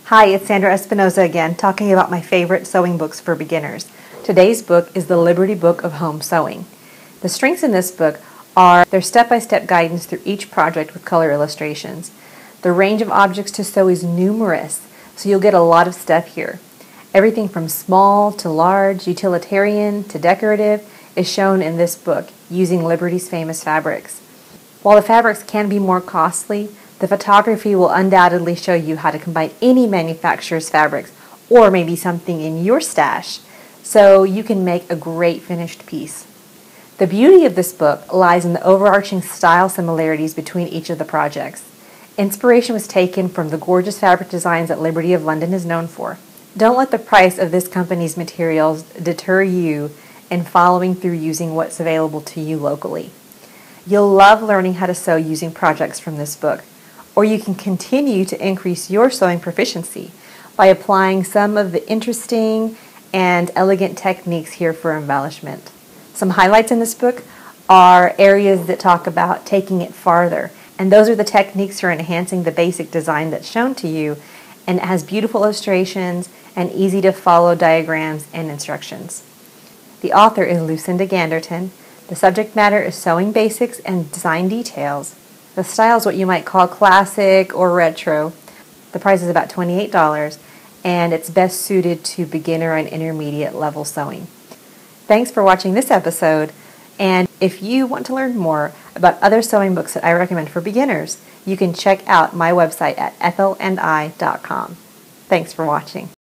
Hi, it's Sandra Espinoza again, talking about my favorite sewing books for beginners. Today's book is the Liberty Book of Home Sewing. The strengths in this book are their step-by-step guidance through each project with color illustrations. The range of objects to sew is numerous, so you'll get a lot of stuff here. Everything from small to large, utilitarian to decorative is shown in this book using Liberty's famous fabrics. While the fabrics can be more costly, the photography will undoubtedly show you how to combine any manufacturer's fabrics or maybe something in your stash so you can make a great finished piece. The beauty of this book lies in the overarching style similarities between each of the projects. Inspiration was taken from the gorgeous fabric designs that Liberty of London is known for. Don't let the price of this company's materials deter you in following through using what's available to you locally. You'll love learning how to sew using projects from this book, or you can continue to increase your sewing proficiency by applying some of the interesting and elegant techniques here for embellishment. Some highlights in this book are areas that talk about taking it farther, and those are the techniques for enhancing the basic design that's shown to you, and it has beautiful illustrations and easy to follow diagrams and instructions. The author is Lucinda Ganderton. The subject matter is sewing basics and design details. The style is what you might call classic or retro. The price is about $28, and it's best suited to beginner and intermediate level sewing. Thanks for watching this episode, and if you want to learn more about other sewing books that I recommend for beginners, you can check out my website at ethelandi.com. Thanks for watching.